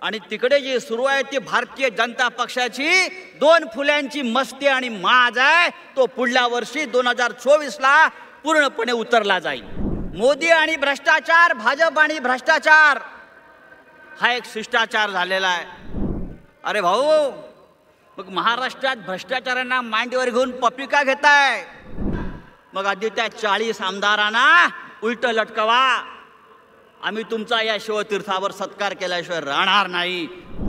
आणि तिकडे जी सुरू आहे ती भारतीय जनता पक्षाची दोन फुल्यांची मस्ती आणि माज आहे. तो पुढल्या वर्षी 2024ला पूर्णपणे उतरला जाईल. मोदी आणि भ्रष्टाचार, भाजप आणि भ्रष्टाचार हा एक शिष्टाचार झालेला आहे. अरे भाऊ, मग महाराष्ट्रात भ्रष्टाचारांना मांडीवर घेऊन पप्पी का घेताय? मग आधी त्या 40 आमदारांना उलट लटकवा. आम्ही तुमचा या शिवतीर्थावर सत्कार केल्याशिवाय राहणार नाही.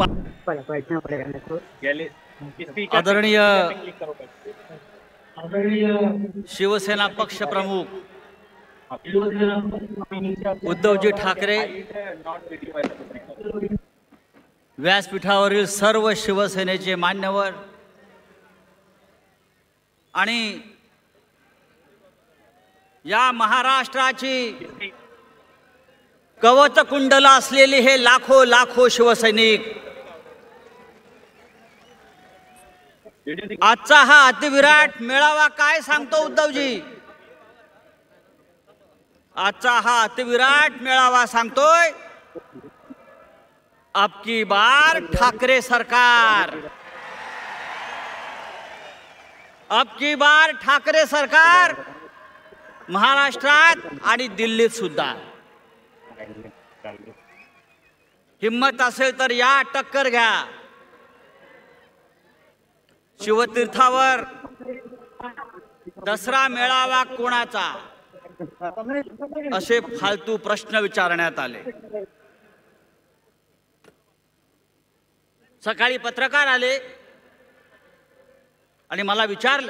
आदरणीय शिवसेना पक्ष प्रमुख उद्धवजी ठाकरे, व्यासपीठावरील सर्व शिवसेनेचे मान्यवर आणि या महाराष्ट्राची कवच कुंडला असलेले हे लाखो लाखो शिवसैनिक, आजचा हा अतिविराट मेळावा काय सांगतो उद्धवजी? आजचा हा अतिविराट मेळावा सांगतोय अब की बार ठाकरे सरकार, अब की बार ठाकरे सरकार महाराष्ट्रात आणि दिल्लीत सुद्धा. हिम्मत असेल तर या, टक्कर घ्या. शिवतीर्थावर दसरा मेळावा कोणाचा असे फालतू प्रश्न विचारण्यात आले. सकाळी पत्रकार आले आणि मला विचारलं,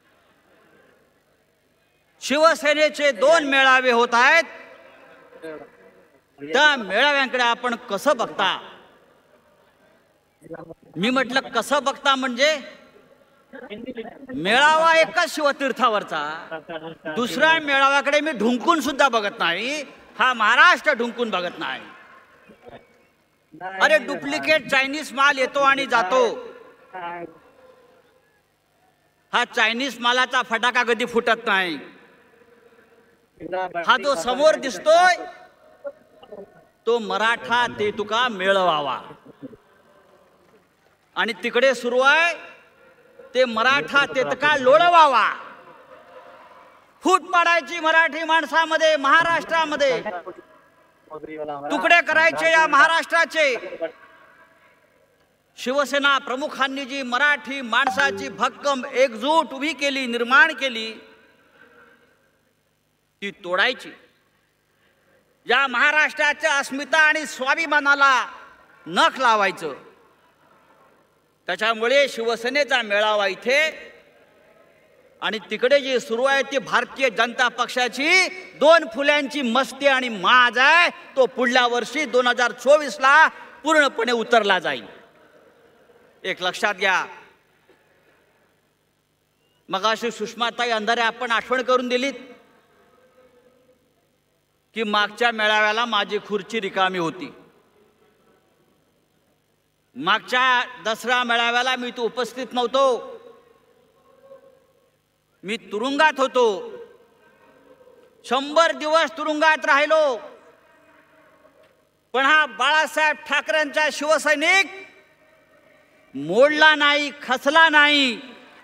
शिवसेनेचे 2 मेळावे होत आहेत, त्या मेळाव्यांकडे आपण कसं बघता? मी म्हटलं कसं बघता म्हणजे मेळावा एकच शिवतीर्थावरचा, दुसऱ्या मेळाव्याकडे मी ढुंकून सुद्धा बघत नाही. हा महाराष्ट्र ढुंकून बघत नाही. अरे डुप्लिकेट चायनीज माल येतो आणि जातो. हा चायनीज मालाचा फटाका कधी फुटत नाही. हा जो समोर दिसतोय तो मराठा ते तुका मेळवावा, आणि तिकडे सुरू आहे ते मराठा ते तुका लोळवावा. फूट पाडायची मराठी माणसामध्ये, महाराष्ट्रामध्ये तुकडे करायचे या महाराष्ट्राचे. शिवसेना प्रमुखांनी जी मराठी माणसाची भक्कम एकजूट उभी केली, निर्माण केली, ती तोडायची. या महाराष्ट्राच्या अस्मिता आणि स्वाभिमानाला नख लावायचं. त्याच्यामुळे शिवसेनेचा मेळावा इथे आणि तिकडे जी सुरू आहे ती भारतीय जनता पक्षाची दोन फुल्यांची मस्ती आणि माज आहे. तो पुढल्या वर्षी 2024ला पूर्णपणे उतरला जाईल. एक लक्षात घ्या. मगाशी सुषमाताई अंधारे आपण आठवण करून दिलीत की मागच्या मेळाव्याला माझी खुर्ची रिकामी होती. मागच्या दसरा मेळाव्याला मी तो उपस्थित नव्हतो, मी तुरुंगात होतो. 100 दिवस तुरुंगात राहिलो. पण हा बाळासाहेब ठाकरेंचा शिवसैनिक मोडला नाही, खचला नाही,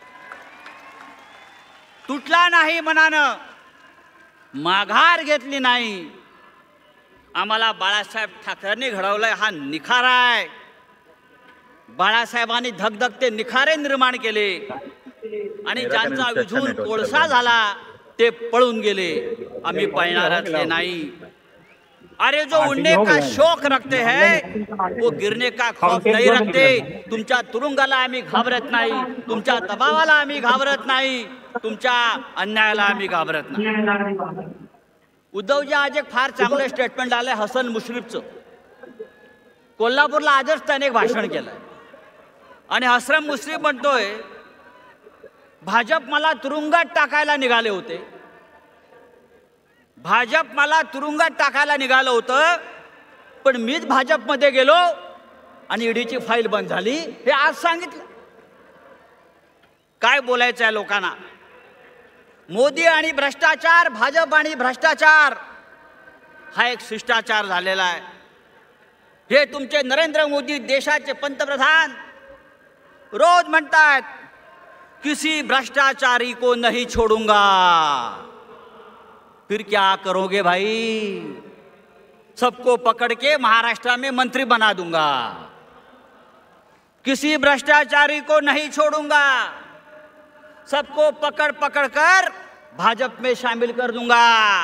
तुटला नाही मनानं, माघार घेतली नाही. आम्हाला बाळासाहेब ठाकरेंनी घडवलंय हा निखारा आहे. बाळासाहेबांनी धगधगते निखारे निर्माण केले आणि ज्यांचा विझून कोळसा झाला ते पळून गेले. आम्ही पळणारातले नाही. अरे जो उड़ने का शौक रखते हैं वो गिरने का खौफ नहीं रखते. तुमच्या तुरुंगाला आम्ही घाबरत नाही, तुमच्या दबावाला आम्ही घाबरत नाही, तुमच्या अन्यायाला आम्ही घाबरत नाही. उद्धवजी आज एक फार चांगलं स्टेटमेंट आलंय हसन मुश्रीफचं. कोल्हापूरला आजच त्याने एक भाषण केलंय आणि हसन मुश्रीफ म्हणतोय भाजप मला तुरुंगात टाकायला निघाले होते, भाजप मला तुरुंगात टाकायला निघालं होतं, पण मीच भाजपमध्ये गेलो आणि ईडीची फाईल बंद झाली. हे आज सांगितलं. काय बोलायचं आहे लोकांना? मोदी आणि भ्रष्टाचार, भाजप आणि भ्रष्टाचार हा एक शिष्टाचार झालेला आहे. हे तुमचे नरेंद्र मोदी देशाचे पंतप्रधान रोज म्हणतात, किसी भ्रष्टाचारी को नहीं छोड़ूंगा। फिर क्या करोगे भाई? सबको पकड़ के महाराष्ट्र में मंत्री बना दूंगा। किसी भ्रष्टाचारी को नहीं छोड़ूंगा, सबको पकड़ पकड़ कर भाजपा में शामिल कर दूंगा।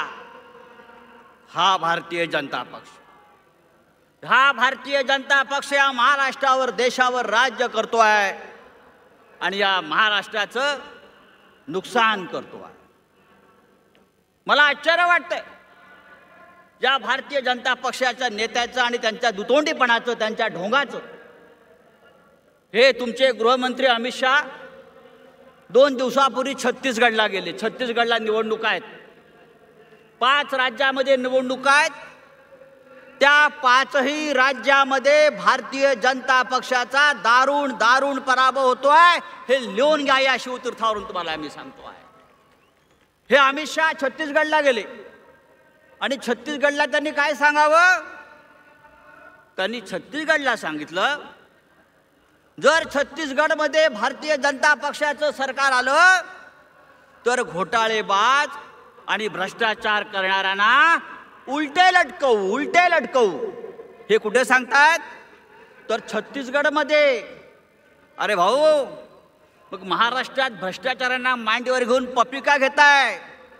हा भारतीय जनता पक्ष, हा भारतीय जनता पक्ष या महाराष्ट्रावर देशावर राज्य करतोय आणि या महाराष्ट्राचं नुकसान करतोय। मला आश्चर्य वाटतंय या भारतीय जनता पक्षाच्या नेत्याचं आणि त्यांच्या दुतोंडीपणाचं, त्यांच्या ढोंगाचं। हे तुमचे गृहमंत्री अमित शाह 2 दिवसापूर्वी छत्तीसगडला गेले। छत्तीसगडला निवडणुका आहेत, 5 राज्यामध्ये निवडणुका आहेत। त्या 5ही राज्यामध्ये भारतीय जनता पक्षाचा दारुण पराभव होतोय। हे लिहून घ्या या शिवतीर्थावरून तुम्हाला मी सांगतोय। हे अमित शाह छत्तीसगडला गेले आणि छत्तीसगडला त्यांनी काय सांगावं? त्यांनी छत्तीसगडला सांगितलं, जर छत्तीसगडमध्ये भारतीय जनता पक्षाचं सरकार आलं तर घोटाळेबाज आणि भ्रष्टाचार करणाऱ्यांना उलटे लटकवू। हे कुठे सांगतात? तर छत्तीसगडमध्ये। अरे भाऊ, मग महाराष्ट्रात भ्रष्टाचारांना मांडीवर घेऊन पप्पी का घेताय?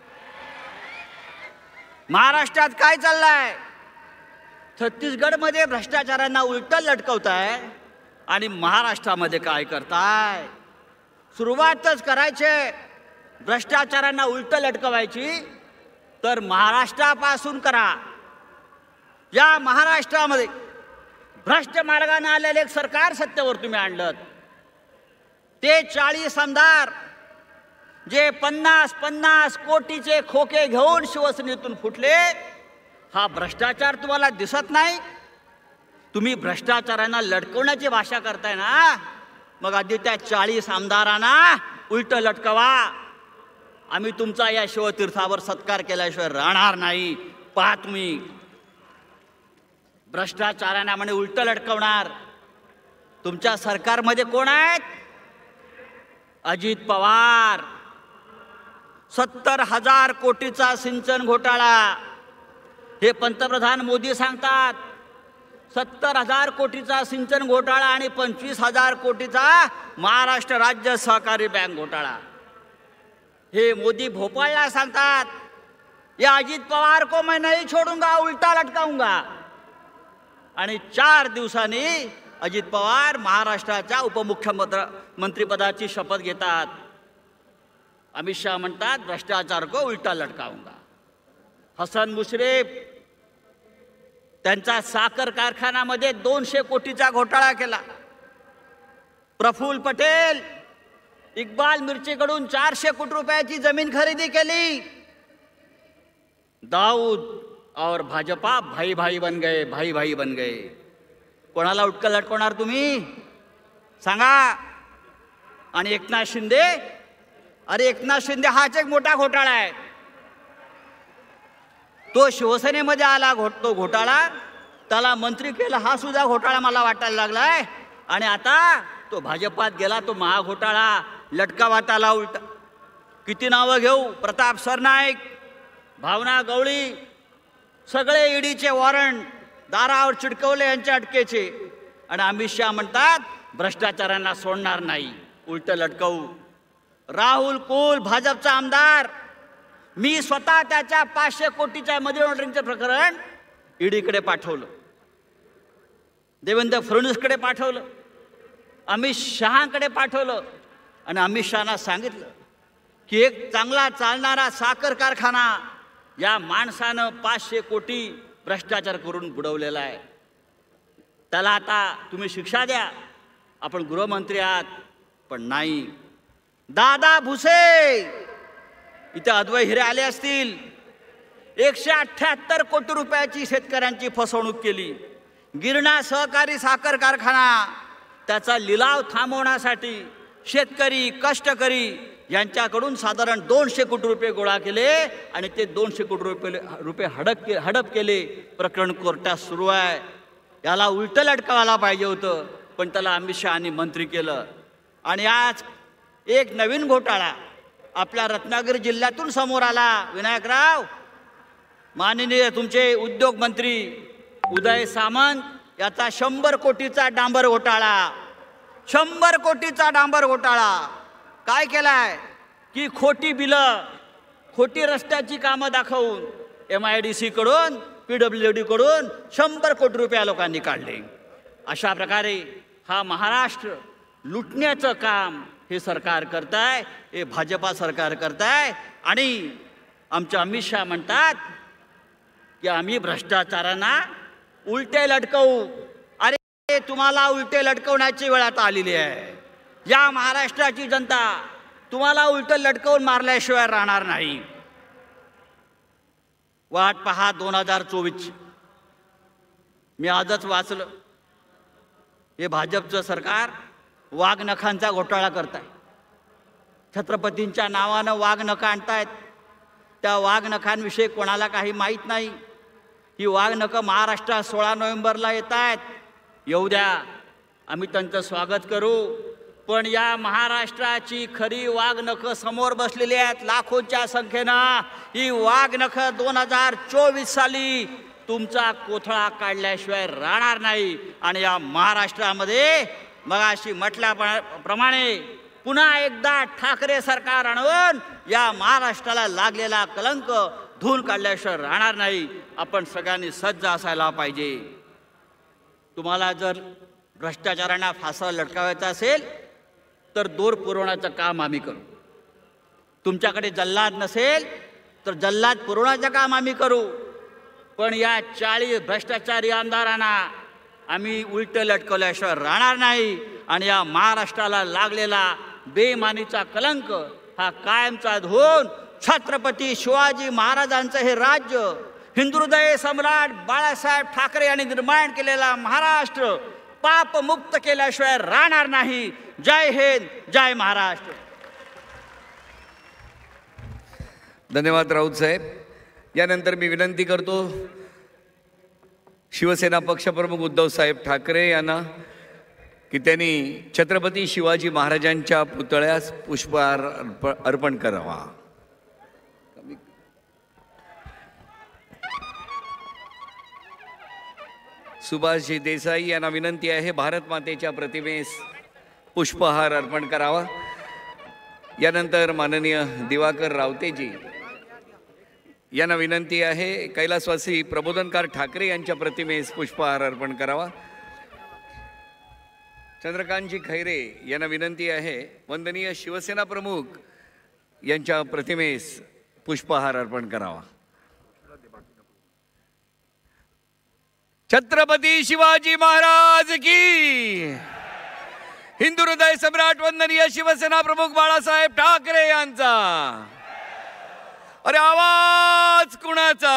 महाराष्ट्रात काय चाललंय? छत्तीसगडमध्ये भ्रष्टाचारांना उलट लटकवताय आणि महाराष्ट्रामध्ये काय करताय? सुरुवातच करायचे भ्रष्टाचारांना उलट लटकवायची तर महाराष्ट्रापासून करा। या महाराष्ट्रामध्ये भ्रष्ट मार्गाने आलेले एक सरकार सत्तेवर तुम्ही आणलं, ते 40 आमदार जे 50 कोटीचे खोके घेऊन शिवसेनेतून फुटले, हा भ्रष्टाचार तुम्हाला दिसत नाही? तुम्ही भ्रष्टाचारांना लटकवण्याची भाषा करताय ना, मग आधी त्या 40 आमदारांना उलट लटकवा। आम्ही तुमचा या शिवतीर्थावर सत्कार केल्याशिवाय राहणार नाही। पहा तुम्ही, भ्रष्टाचारांना म्हणे उलट लटकवणार। तुमच्या सरकारमध्ये कोण आहेत? अजित पवार। 70,000 कोटीचा सिंचन घोटाळा। हे पंतप्रधान मोदी सांगतात 70,000 कोटीचा सिंचन घोटाळा आणि 25,000 कोटीचा महाराष्ट्र राज्य सहकारी बँक घोटाळा। हे मोदी भोपाळला सांगतात, या अजित पवार को मैं नहीं छोडूंगा, उलटा लटकाऊंगा। आणि 4 दिवसांनी अजित पवार महाराष्ट्राच्या उपमुख्यमंत्रीपदाची शपथ घेतात। अमित शाह म्हणतात भ्रष्टाचार को उलटा लटकाऊंगा। हसन मुश्रीफ त्यांचा साखर कारखान्यामध्ये 200 कोटीचा घोटाळा केला। प्रफुल्ल पटेल इक्बाल मिर्चीकडून 400 कोटी रुपयाची जमीन खरेदी केली। दाऊद और भाजपा भाई बन गए। कोणाला उटकं लटकवणार तुम्ही सांगा? आणि एकनाथ शिंदे, अरे एकनाथ शिंदे हाच एक मोठा घोटाळा आहे। तो शिवसेनेमध्ये आला, तो घोटाळा त्याला मंत्री केलं, हा सुद्धा घोटाळा मला वाटायला लागलाय। आणि आता तो भाजपात गेला, तो महाघोटाळा लटकावा त्याला उलटा। किती नावं घेऊ? प्रताप सरनाईक, भावना गवळी, सगळे ईडीचे वॉरंट दारावर चिटकवले यांच्या अटकेचे। आणि अमित शाह म्हणतात भ्रष्टाचारांना सोडणार नाही, उलट लटकवू। राहुल कुल भाजपचा आमदार, मी स्वतः त्याच्या 500 कोटीच्या मनी लॉन्ड्रिंगचे प्रकरण ईडीकडे पाठवलं, देवेंद्र फडणवीसकडे पाठवलं, अमित शहाकडे पाठवलं। आणि अमित शहाना सांगितलं की एक चांगला चालणारा साखर कारखाना या माणसानं 500 कोटी भ्रष्टाचार करून बुडवलेला आहे, त्याला आता तुम्ही शिक्षा द्या। आपण गृहमंत्री आहात, पण नाही। दादा भुसे, इथे अद्वै हिरे आले असतील, 178 कोटी रुपयाची शेतकऱ्यांची फसवणूक केली। गिरणा सहकारी साखर कारखाना, त्याचा लिलाव थांबवण्यासाठी शेतकरी कष्टकरी यांच्याकडून साधारण 200 कोटी रुपये गोळा केले आणि ते 200 कोटी रुपये हडप केले। प्रकरण कोर्टात सुरू आहे। याला उलटं लटकावायला पाहिजे होतं, पण त्याला अमित शहानी मंत्री केलं. आणि आज एक नवीन घोटाळा आपल्या रत्नागिरी जिल्ह्यातून समोर आला. विनायकराव, माननीय तुमचे उद्योग मंत्री उदय सामंत याचा 100 कोटीचा डांबर घोटाळा. 100 कोटीचा डांबर घोटाळा काय केलाय की खोटी बिलं, खोटी रस्त्याची कामं दाखवून MIDC कडून PWD कडून 100 कोटी रुपये लोकांनी काढले. अशा प्रकारे हा महाराष्ट्र लुटण्याचं काम हे सरकार करताय, हे भाजपा सरकार करताय. आणि आमचे अमित शहा म्हणतात की आम्ही भ्रष्टाचारांना उलटे लटकवू. अरे, तुम्हाला उलटे लटकवण्याची वेळ आता आलेली आहे. या महाराष्ट्राची जनता तुम्हाला उलटं लटकवून मारल्याशिवाय राहणार नाही. वाट पहा 2024. मी आजच वाचलं, हे भाजपचं सरकार वाघनखांचा घोटाळा करताय. छत्रपतींच्या नावानं वाघनखं आणतायत. त्या वाघनखांविषयी कोणाला काही माहीत नाही. ही वाघनखं महाराष्ट्रात 16 नोव्हेंबरला येत आहेत. येऊ द्या, आम्ही त्यांचं स्वागत करू. पण या महाराष्ट्राची खरी वाघनखं समोर बसलेली आहेत लाखोंच्या संख्येनं. ही वाघनखं 2024 साली तुमचा कोथळा काढल्याशिवाय राहणार नाही. आणि या महाराष्ट्रामध्ये मगाशी म्हटल्याप्रमाणे पुन्हा एकदा ठाकरे सरकार आणून या महाराष्ट्राला लागलेला कलंक धुवून काढल्याशिवाय राहणार नाही. आपण सगळ्यांनी सज्ज असायला पाहिजे. तुम्हाला जर भ्रष्टाचारांना फासा लटकावायचा असेल तर दोर पुरवण्याचं काम आम्ही करू. तुमच्याकडे जल्लाद नसेल तर जल्लाद पुरवण्याचं काम आम्ही करू. पण या 40 भ्रष्टाचारी आमदारांना आम्ही उलटं लटकवल्याशिवाय राहणार नाही. आणि या महाराष्ट्राला लागलेला बेईमानीचा कलंक हा कायमचा धुवून छत्रपती शिवाजी महाराजांचं हे राज्य, हिंदुहृदय सम्राट बाळासाहेब ठाकरे यांनी निर्माण केलेला महाराष्ट्र पापमुक्त केल्याशिवाय राहणार नाही. जय हिंद, जय महाराष्ट्र. धन्यवाद राऊत साहेब. यानंतर मी विनंती करतो शिवसेना पक्षप्रमुख उद्धव साहेब ठाकरे यांना की त्यांनी छत्रपती शिवाजी महाराजांच्या पुतळ्यास पुष्पहार अर्पण करावा. सुभाषजी देसाई यांना विनंती आहे भारत मातेच्या प्रतिमेस पुष्पहार अर्पण करावा. यानंतर माननीय दिवाकर रावतेजी यांना विनंती आहे कैलासवासी प्रबोधनकार ठाकरे यांच्या प्रतिमेस पुष्पहार अर्पण करावा. चंद्रकांतजी खैरे यांना विनंती आहे वंदनीय शिवसेना प्रमुख यांच्या प्रतिमेस पुष्पहार अर्पण करावा. छत्रपती शिवाजी महाराज की, हिंदुहृदय सम्राट वंदनीय शिवसेना प्रमुख बाळासाहेब ठाकरे यांचा. अरे आवाज कुणाचा?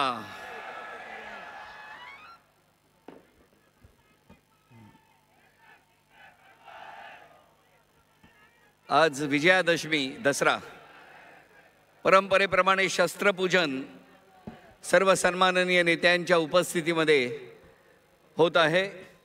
आज विजयादशमी दसरा. परंपरेप्रमाणे शस्त्रपूजन सर्व सन्माननीय नेत्यांच्या उपस्थितीमध्ये होत आहे.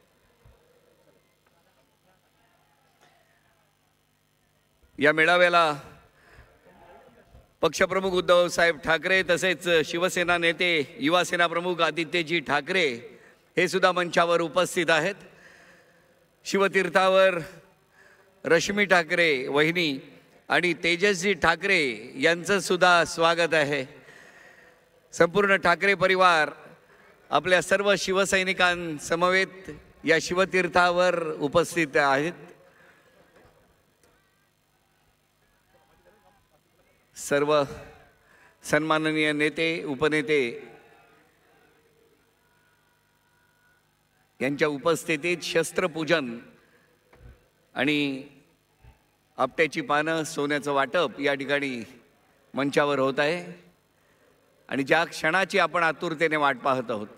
या मेळाव्याला पक्षप्रमुख उद्धव साहेब ठाकरे तसेच शिवसेना नेते युवासेना प्रमुख आदित्यजी ठाकरे हे सुद्धा मंचावर उपस्थित आहेत. शिवतीर्थावर रश्मी ठाकरे वहिनी आणि तेजसजी ठाकरे यांचं सुद्धा स्वागत आहे. संपूर्ण ठाकरे परिवार आपल्या सर्व शिवसैनिकांसमवेत या शिवतीर्थावर उपस्थित आहेत. सर्व सन्माननीय नेते उपनेते यांच्या उपस्थितीत शस्त्रपूजन आणि आपट्याची पानं सोन्याचं वाटप या ठिकाणी मंचावर होत आहे. आणि ज्या क्षणाची आपण आतुरतेने वाट पाहत आहोत,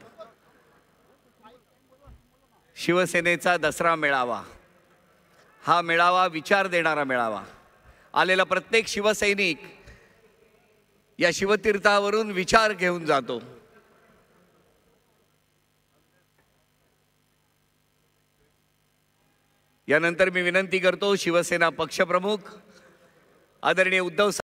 शिवसेनेचा दसरा मेळावा, हा मेळावा विचार देणारा मेळावा. आलेला प्रत्येक शिवसैनिक या शिवतीर्थावरून विचार घेऊन जातो. यानंतर मी विनंती करतो शिवसेना पक्षप्रमुख आदरणीय उद्धव